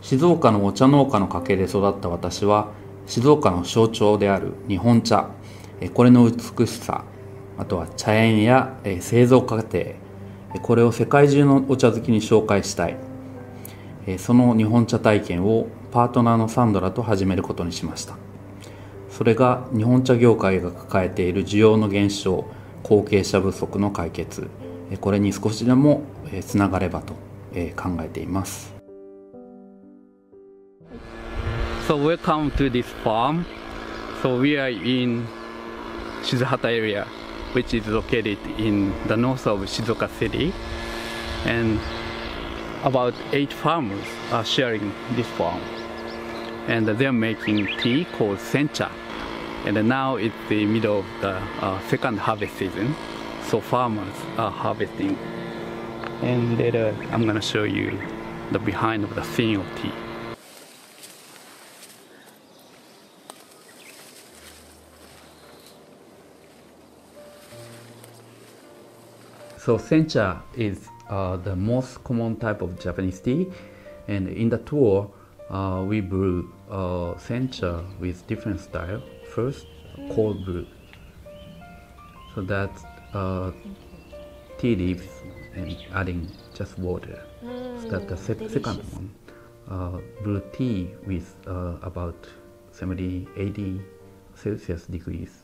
静岡のお茶農家の家系で育った私は、静岡の象徴である日本茶、これの美しさ、あとは茶園や製造過程、これを世界中のお茶好きに紹介したい。その日本茶体験をパートナーのサンドラと始めることにしました。それが日本茶業界が抱えている需要の減少、後継者不足の解決、これに少しでもつながればと考えています。 So welcome to this farm. So we are in Shizuhata area, which is located in the north of Shizuoka City, and about 8 farmers are sharing this farm, and they're making tea called sencha. And now it's the middle of the second harvest season, so farmers are harvesting. And later I'm gonna show you the behind of the scene of tea. So sencha is the most common type of Japanese tea, and in the tour we brew sencha with different style. First, cold brew, so that's tea leaves and adding just water. So that's the second one, brew tea with about 70-80 Celsius degrees.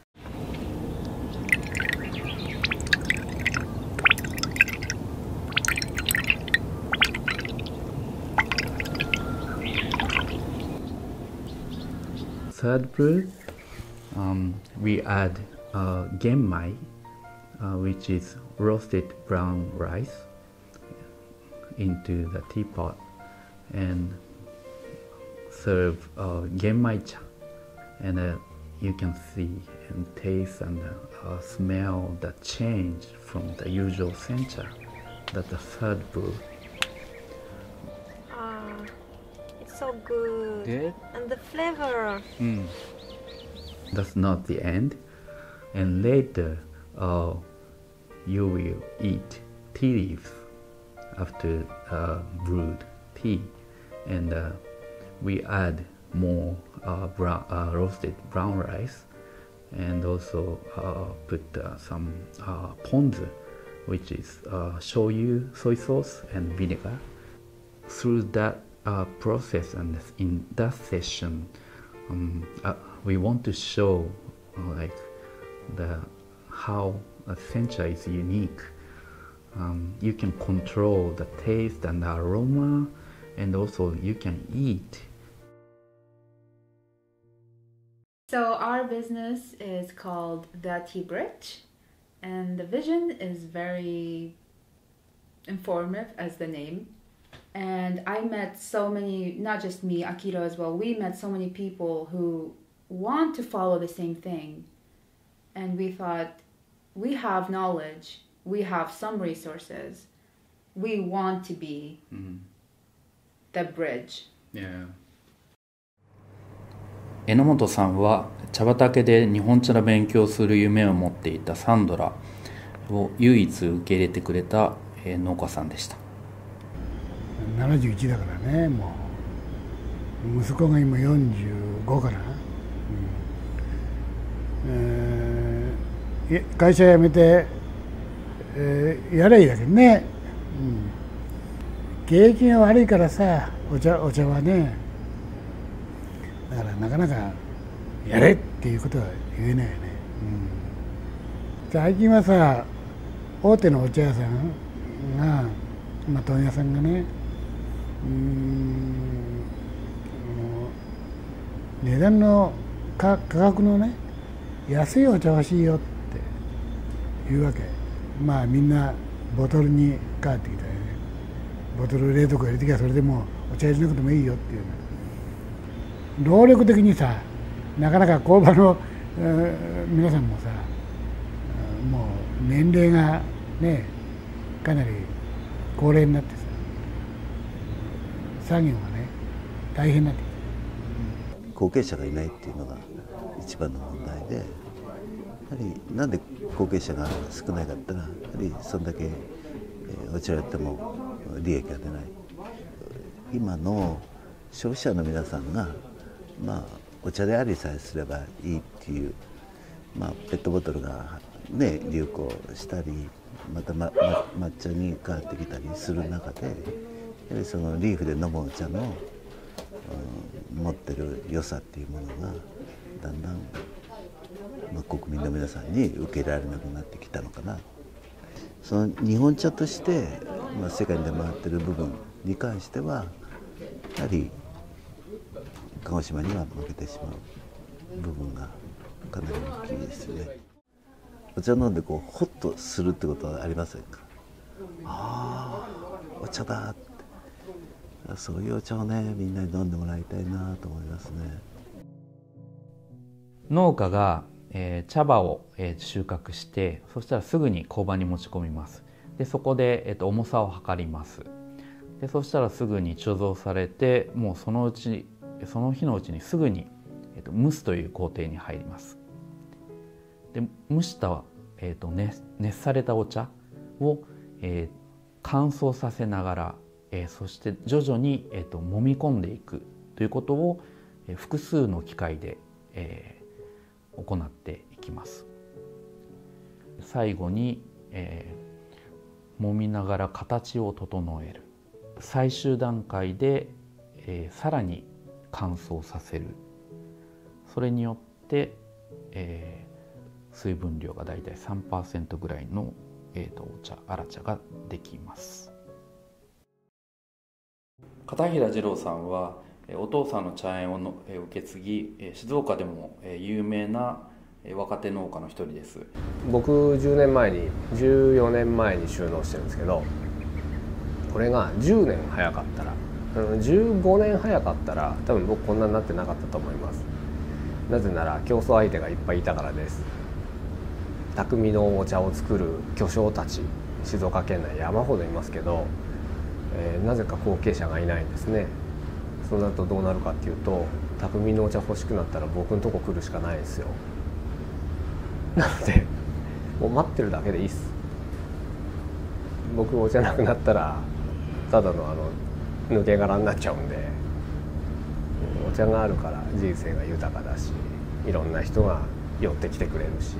Third brew, we add genmai, which is roasted brown rice, into the teapot and serve genmai cha. And you can see and taste and smell the change from the usual sencha. That's the third brew. So good. Good. And the flavor. That's not the end. And later, you will eat tea leaves after brewed tea, and we add more roasted brown rice, and also put some ponzu, which is shoyu, soy sauce, and vinegar. Through that process, and in that session we want to show like how a sencha is unique. You can control the taste and the aroma, and also you can eat. So our business is called The Tea Bridge, and the vision is very informative as the name. And I met so many, not just me, Akira as well, we met so many people who want to follow the same thing. And we thought, we have knowledge, we have some resources, we want to be the bridge. Yeah. 榎本さんは茶畑で日本茶の勉強をする夢を持っていたサンドラを唯一受け入れてくれた農家さんでした。 71だからね、もう息子が今45かな、会社辞めて、やればいいだけどね、景気が悪いからさ、お茶はね、だからなかなかやれっていうことは言えないよね、最近はさ、大手のお茶屋さんが、問屋さんがね、値段の価格のね、安いお茶欲しいよっていうわけ。まあみんなボトルに変わってきたよね。ボトル冷凍庫入れてきゃそれでもうお茶入れなくてもいいよっていう、労力的にさ、なかなか工場の、皆さんもさ、もう年齢がね、かなり高齢になってさ、作業がね、大変になってきて、 後継者がいないっていうのが一番の問題で、やはりなんで後継者が少ないかってのは、やはりそんだけお茶やっても利益が出ない。今の消費者の皆さんがお茶でありさえすればいいっていう、ペットボトルがね流行したり、また、抹茶に変わってきたりする中で、やはりそのリーフで飲むお茶の、持ってる良さっていうものがだんだん、国民の皆さんに受け入れられなくなってきたのかな。その日本茶として、世界に出回ってる部分に関してはやはり鹿児島には負けてしまう部分がかなり大きいですね。お茶飲んでホッとするってことはありませんか？ああ、お茶だって、そういうお茶をね、みんなに飲んでもらいたいなと思いますね。 農家が茶葉を収穫して、そしたらすぐに工場に持ち込みます。でそこで重さを測ります。でそしたらすぐに貯蔵されて、もうその日のうちにすぐに蒸すという工程に入ります。で蒸した、熱されたお茶を、乾燥させながら、そして徐々に、揉み込んでいくということを、複数の機械で、行っていきます。最後に、揉みながら形を整える。最終段階で、さらに乾燥させる。それによって、水分量がだいたい 3% ぐらいの、お茶、荒茶ができます。片平二郎さんはお父さんの茶園を受け継ぎ、静岡でも有名な若手農家の一人です。 僕14年前に就農してるんですけど、これが10年早かったら、15年早かったら多分僕こんなになってなかったと思います。なぜなら競争相手がいっぱいいたからです。匠のお茶を作る巨匠たち、静岡県内山ほどいますけど、なぜか後継者がいないんですね。そうなるとどうなるかっていうと、匠のお茶欲しくなったら僕のとこ来るしかないんですよ。なのでもう待ってるだけでいいっす。僕お茶なくなったらただの抜け殻になっちゃうんで、お茶があるから人生が豊かだし、いろんな人が寄ってきてくれるし、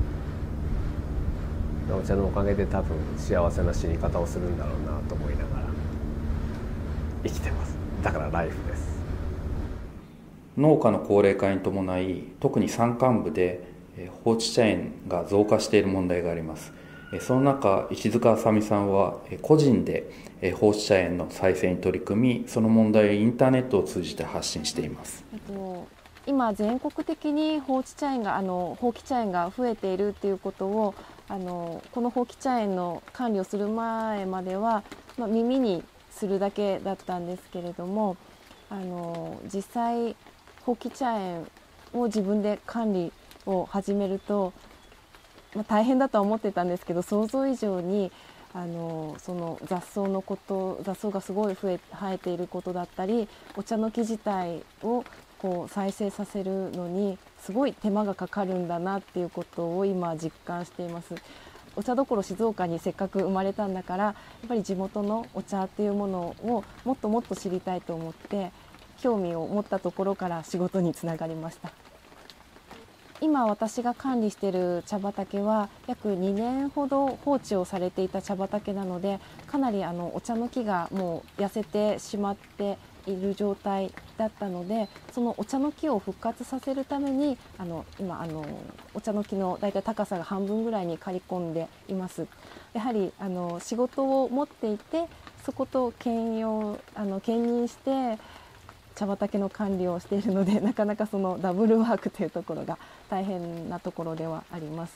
お茶のおかげで多分幸せな死に方をするんだろうなと思いながら生きてます。だからライフです。 農家の高齢化に伴い、特に山間部で放置茶園が増加している問題があります。その中、石塚あさみさんは個人で放置茶園の再生に取り組み、その問題をインターネットを通じて発信しています。 今全国的に放棄茶園が増えているっていうことをこの放棄茶園の管理をする前までは、耳にするだけだったんですけれども、実際放棄茶園を自分で管理を始めると、大変だとは思ってたんですけど、想像以上にその雑草がすごい生えていることだったり、お茶の木自体を再生させるのにすごい手間がかかるんだなっていうことを今実感しています。お茶どころ静岡にせっかく生まれたんだから、やっぱり地元のお茶っていうものをもっともっと知りたいと思って興味を持ったところから仕事につながりました。今私が管理している茶畑は約2年ほど放置をされていた茶畑なので、かなりお茶の木がもう痩せてしまっている状態だったので、そのお茶の木を復活させるために今お茶の木のだいたい高さが半分ぐらいに刈り込んでいます。やはり仕事を持っていて、そこと兼任して茶畑の管理をしているので、なかなかそのダブルワークというところが大変なところではあります。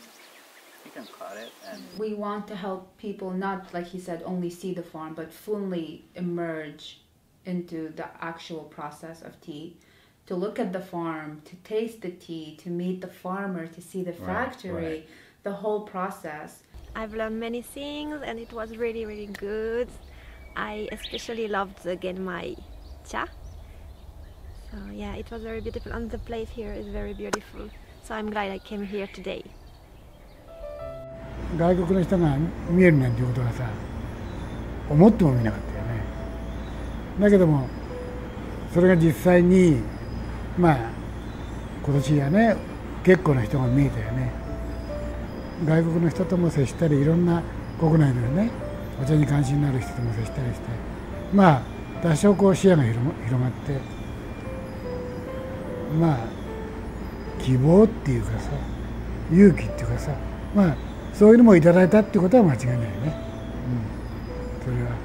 We want to help people not, like he said, only see the farm, but fully emerge into the actual process of tea, to look at the farm, to taste the tea, to meet the farmer, to see the factory, the whole process. I've learned many things and it was really, really good. I especially loved the Genmai cha. So yeah, it was very beautiful, and the place here is very beautiful. So I'm glad I came here today. 外国の人が見えるなんていうことはさ、思ってもみなかったよね。だけどもそれが実際にまあ今年はね結構な人が見えたよね。外国の人とも接したり、いろんな国内のねお茶に関心のある人とも接したりして、まあ多少こう視野が広がって、まあ希望っていうかさ、勇気っていうかさ、まあそういうのもいただいたっていうことは間違いないね。それは。